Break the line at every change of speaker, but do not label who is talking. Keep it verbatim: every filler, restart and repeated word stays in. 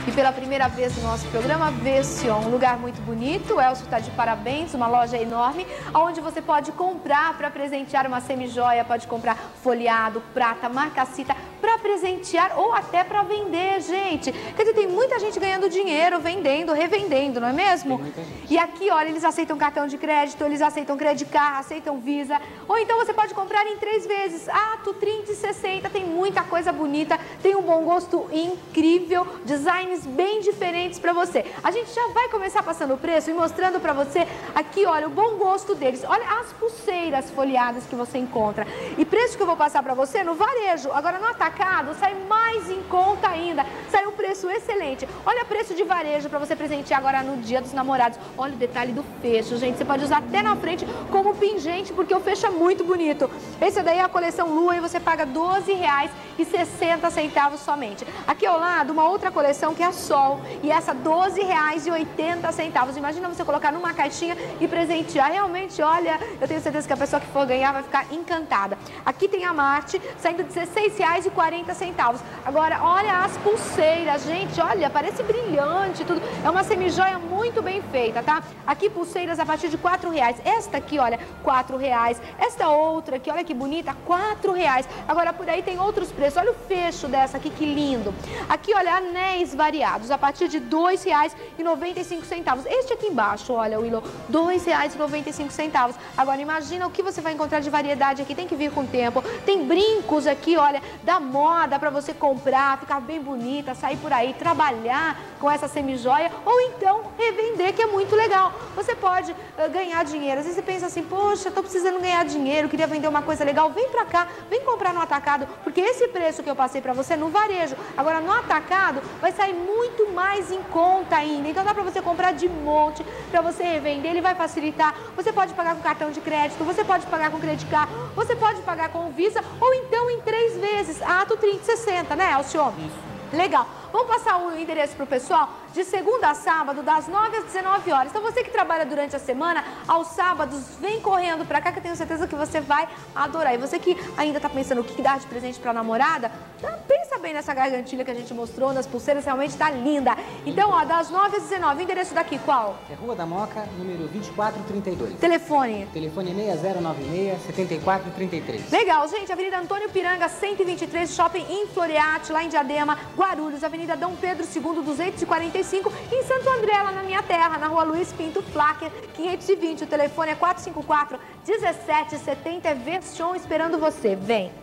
E pela primeira vez no nosso programa, Vession, um lugar muito bonito. O Elcio está de parabéns, uma loja enorme, onde você pode comprar para presentear uma semijoia, pode comprar folheado, prata, marcacita, para presentear ou até para vender, gente. Quer dizer, tem muita gente ganhando dinheiro, vendendo, revendendo, não é mesmo?
Tem muita gente.
E aqui, olha, eles aceitam cartão de crédito, eles aceitam Credit Card, aceitam Visa. Ou então você pode comprar em três vezes. Ato, trinta e sessenta, tem muita coisa bonita, tem um bom gosto incrível, designs bem diferentes para você. A gente já vai começar passando o preço e mostrando para você aqui, olha, o bom gosto deles. Olha as pulseiras folheadas que você encontra. E preço que eu vou passar para você no varejo. Agora no atacado sai mais em conta ainda. Sai um preço excelente. Olha o preço de varejo para você presentear agora no Dia dos Namorados. Olha o detalhe do fecho, gente. Você pode usar até na frente como pingente, porque o fecho é muito bonito. Esse daí é a coleção Lua e você paga doze reais e sessenta centavos somente. Aqui ao lado, uma outra coleção que é a Sol. E essa doze reais e oitenta centavos. Imagina você colocar numa caixinha e presentear. Realmente, olha, eu tenho certeza que a pessoa que for ganhar vai ficar encantada. Aqui tem a Marte, saindo dezesseis reais e quarenta centavos. Agora, olha as pulseiras, gente, olha, parece brilhante tudo. É uma semijoia muito bem feita, tá? Aqui pulseiras a partir de quatro reais. Esta aqui, olha, quatro reais. Esta outra aqui, olha que bonita, quatro reais. Agora, por aí tem outros preços. Olha o fecho dessa aqui, que lindo. Aqui, olha, anéis variados, a partir de dois reais e noventa e cinco centavos. Este aqui embaixo, olha, Willow, dois reais e noventa e cinco centavos. Agora, imagina o que você vai encontrar de variedade aqui, tem que vir com o tempo. Tem brincos aqui, olha, da moda para você comprar, ficar bem bonita, sair por aí, trabalhar com essa semijoia ou então revender, que é muito legal. Você pode uh, ganhar dinheiro. Às vezes você pensa assim, poxa, tô precisando ganhar dinheiro, queria vender uma coisa legal. Vem pra cá, vem comprar no atacado, porque esse preço que eu passei pra você no varejo, agora no atacado, vai sair muito mais em conta ainda. Então dá pra você comprar de monte, pra você revender, ele vai facilitar. Você pode pagar com cartão de crédito, você pode pagar com Credit Card, você pode pagar com Visa ou então em três vezes. Ato trinta e sessenta, né, Elcio?
Isso.
Legal. Vamos passar o endereço para o pessoal? De segunda a sábado, das nove às dezenove horas. Então, você que trabalha durante a semana, aos sábados, vem correndo para cá, que eu tenho certeza que você vai adorar. E você que ainda está pensando o que dar de presente para a namorada, pensa bem nessa gargantilha que a gente mostrou, nas pulseiras, realmente está linda. Então, ó, das nove às dezenove, o endereço daqui qual?
É Rua da Moca, número vinte e quatro trinta e dois.
Telefone?
Telefone seis zero nove seis, sete quatro três três.
Legal, gente. Avenida Antônio Piranga, cento e vinte e três, Shopping em Floreate, lá em Diadema, Guarulhos. Avenida Dom Pedro segundo, duzentos e quarenta e cinco, em Santo André, lá na minha terra, na Rua Luiz Pinto Flacker, quinhentos e vinte. O telefone é quatro cinco quatro, um sete sete zero, é Vestion esperando você. Vem!